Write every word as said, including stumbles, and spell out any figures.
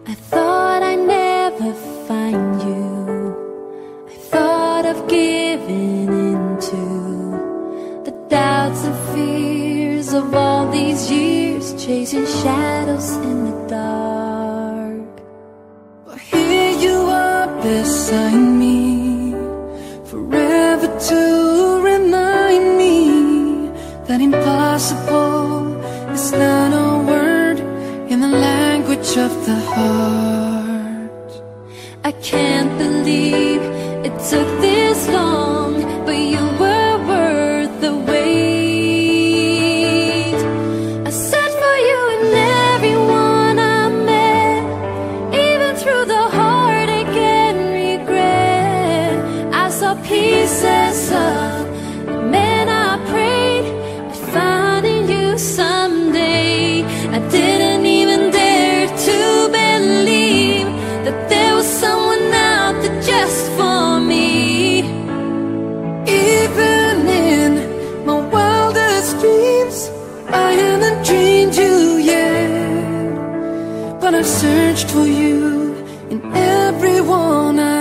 I thought I'd never find you. I thought of giving into the doubts and fears of all these years, chasing shadows in the dark. But here you are beside me, forever to remind me that impossible is not a word in the language of the heart. I can't believe it took this long, but you were worth the wait. I sat for you in everyone I met, even through the heartache and regret. I saw pieces of the man I prayed I'd find in you someday. I didn't even dare to believe that there was someone out there just for me. Even in my wildest dreams, I haven't dreamed you yet, but I've searched for you in everyone I